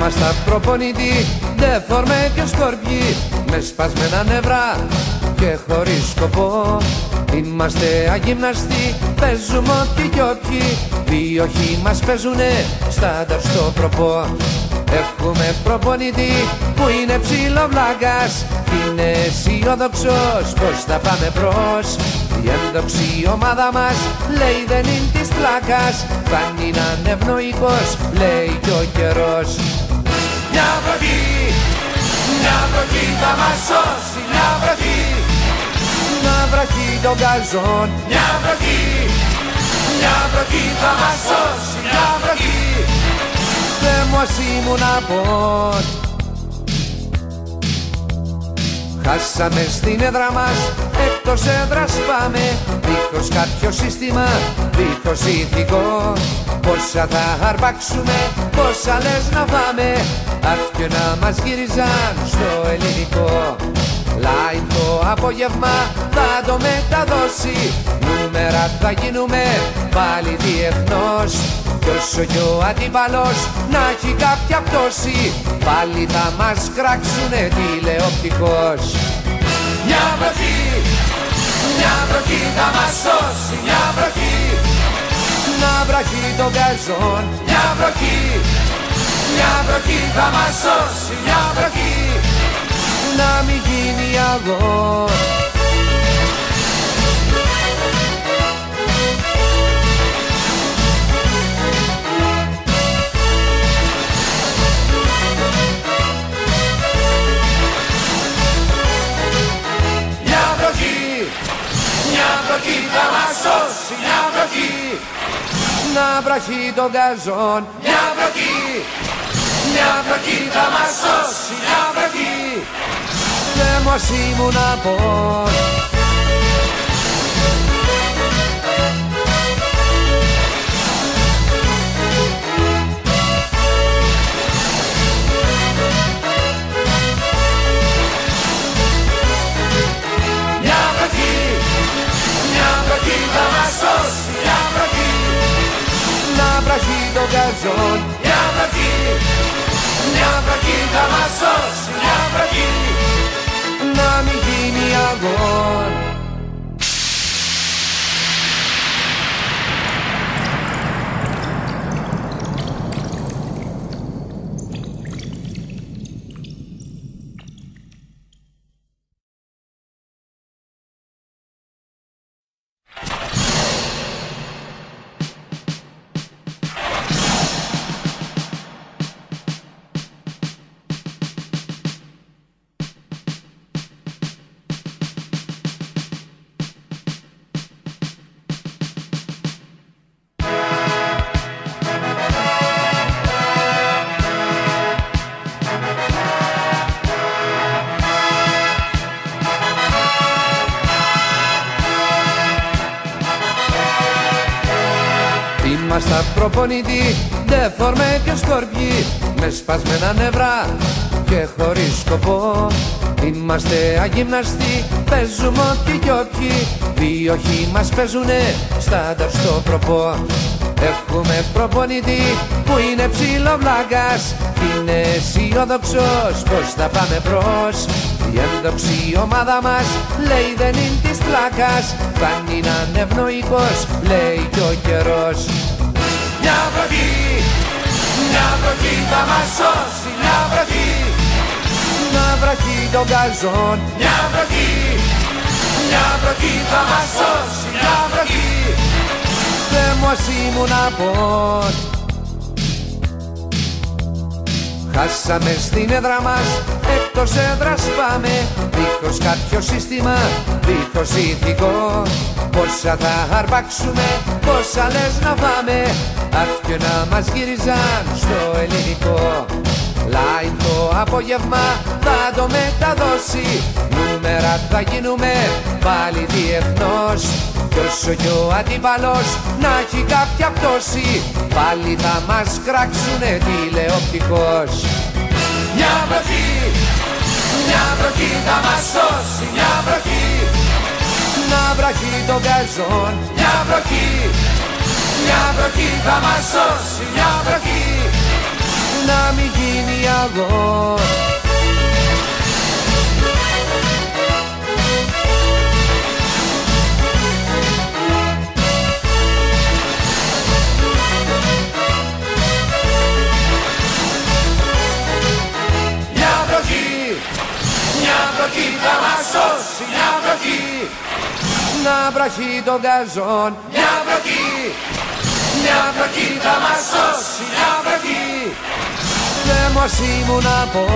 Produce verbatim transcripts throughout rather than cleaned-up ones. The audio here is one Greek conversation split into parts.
Είμαστε προπονητή, δεφόρμε και σκορπιοί, με σπασμένα νευρά και χωρίς σκοπό. Είμαστε αγυμναστοί, παίζουμε ό,τι κι όποιοι, διόχοι μας παίζουνε στάνταρ στο προπό. Έχουμε προπονητή που είναι ψιλοβλάκας κι είναι αισιόδοξος πως θα πάμε μπρος. Η ένδοξη ομάδα μας λέει δεν είναι της πλάκας, θα είναι ανευνοϊκός, λέει κι ο καιρός. Μια βροχή, μια βροχή θα μας σώσει, μια βροχή, μια βροχή των καζών. Μια βροχή, μια βροχή θα μας σώσει, μια βροχή, δεν μου ας ήμουν απόν. Χάσαμε στην έδρα μας, εκτός έδρας πάμε, δίχως κάποιο σύστημα, δίχως ηθικό. Πόσα θα αρπάξουμε, πόσα λες να φάμε, αυτοί να μας γύριζαν στο ελληνικό. Live το απόγευμα θα το μεταδώσει, νούμερα θα γίνουμε πάλι διεθνώς. Κι όσο κι ο αντίπαλος να έχει κάποια πτώση, πάλι θα μας κράξουνε τηλεοπτικός. Μια βροχή, μια βροχή θα μας σώσει, μια βροχή, μια βροχή των καζών. Μια βροχή, μια βροχή θα μας σώσει, μια βροχή, να μην γίνει αγών. Μια βροχή θα μας σώσει, μια βροχή, μια βροχή των καζών. Μια βροχή, μια βροχή θα μας σώσει, μια βροχή, δεν μου ας ήμουν απόν. Θα μας σώσει, μια βροχή, μια βροχή των καζών. Μια βροχή, μια βροχή θα μας σώσει, μια βροχή, να μην γίνει αγών. Είμαστε προπονητή, δεφόρμε και σκορπιοί, με σπασμένα νευρά και χωρίς σκοπό. Είμαστε αγυμναστοί, παίζουμε ό,τι κι όποιοι, διόχοι μας παίζουνε στάνταρ στο προπό. Έχουμε προπονητή που είναι ψιλοβλάκας κι είναι αισιόδοξος πως θα πάμε μπρος. Η ένδοξη ομάδα μας λέει δεν είναι της πλάκας, θα είναι ανευνοϊκός, λέει κι ο καιρός. Μια βροχή, μια βροχή θα μας σώσει, μια βροχή, μια βροχή των καζών. Μια βροχή, μια βροχή θα μας σώσει, μια βροχή, δεν μου ας ήμουν απόν. Χάσαμε στην έδρα μας, εκτός έδρας πάμε, δίχως κάποιο σύστημα, δίχως ηθικό. Πόσα θα αρπάξουμε, πόσα λες να φάμε, αυτοί να μας γύριζαν στο ελληνικό. Live το απόγευμα θα το μεταδώσει, νούμερα θα γίνουμε πάλι διεθνώς. Κι όσο κι ο αντίπαλος να έχει κάποια πτώση, πάλι θα μας κράξουνε τηλεοπτικός. Μια βροχή, μια βροχή θα μας σώσει, μια βροχή, μια βροχή των καζών. Μια βροχή, μια βροχή θα μας σώσει, μια βροχή, να μην γίνει αγώνα. Μια βροχή θα μας σώσει, μια βροχή, να βραχεί τον γκαζόν. μια βροχή, μια βροχή θα μας σώσει, μια βροχή. Δεν μας ήμουν από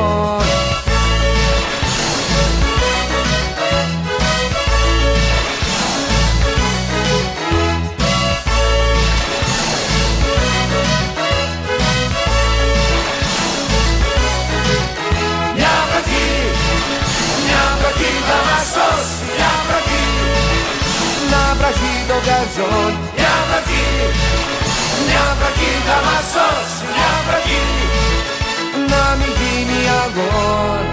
θα μας σώσει, μια βροχή, να βραχεί τον γκαζόν. μια βροχή, μια βροχή θα μας σώσει, μια βροχή, να μην γίνει αγώνα.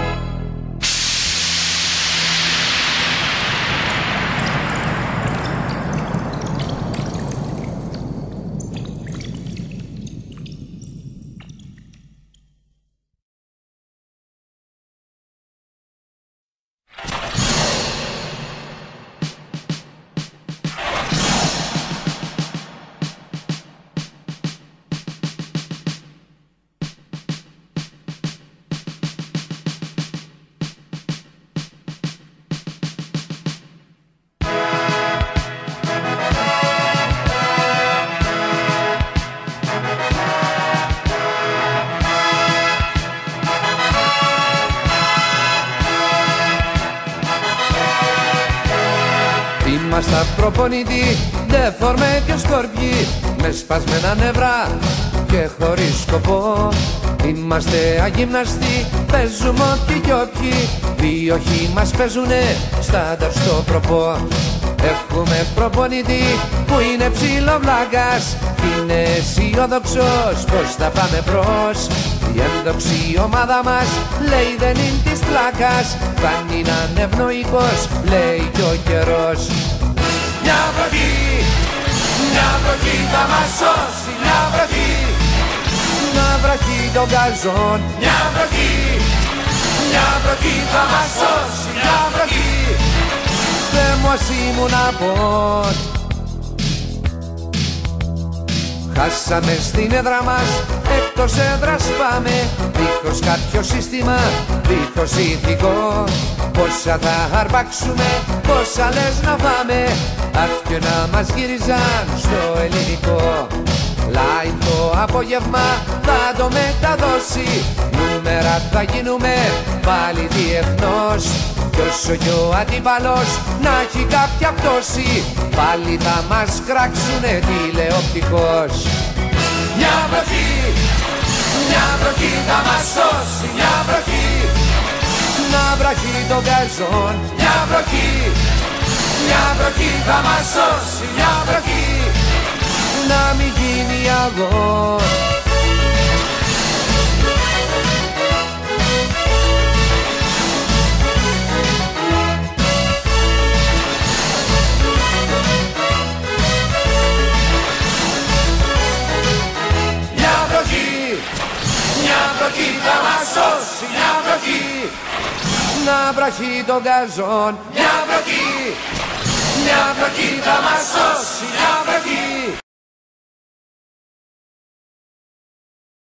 Είμαστε προπονητή, δε φόρμε και σκορπιοί, με σπασμένα νευρά και χωρίς σκοπό. Είμαστε αγυμναστοί, παίζουμε ό,τι κι όποιοι, διόχοι μας παίζουνε στάνταρ στο προπό. Έχουμε προπονητή που είναι ψιλοβλάκας, είναι αισιόδοξος πως θα πάμε μπρος. Η ένδοξη ομάδα μας λέει δεν είναι της πλάκας, φτάνει να είναι ευνοϊκός, λέει κι ο καιρός. μια βροχή, μια βροχή θα μας σώσει, μια βροχή, να βραχεί τον γκαζόν. μια βροχή, μια βροχή θα μας σώσει, μια βροχή, δεν μας ήμουν απόν. Χάσαμε στην έδρα μας, εκτός έδρας πάμε, δίχως κάποιο σύστημα, δίχως ηθικό. Πόσα θα αρπάξουμε, πόσα λες να φάμε, αχ και να μας γύριζαν στο ελληνικό. Live το απόγευμα θα το μεταδώσει, νούμερα θα γίνουμε πάλι διεθνώς. Κι όσο κι ο αντίπαλος να έχει κάποια πτώση, πάλι θα μας κράξουνε τηλεοπτικός. μια βροχή, μια βροχή θα μας σώσει, μια βροχή, να βραχεί τον γκαζόν. μια βροχή, μια βροχή θα μας σώσει, μια βροχή, να μην γίνει αγώνα. μια βροχή, μια βροχή θα μας σώσει, μια βροχή, να βραχεί τον γκαζόν. μια βροχή, μια βροχή θα μας σώσει, μια βροχή.